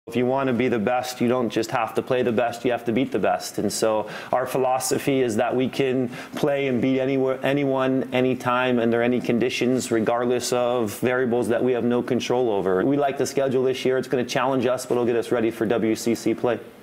If you want to be the best, you don't just have to play the best, you have to beat the best. And so our philosophy is that we can play and beat anyone, anytime, under any conditions, regardless of variables that we have no control over. We like the schedule this year. It's going to challenge us, but it'll get us ready for WCC play.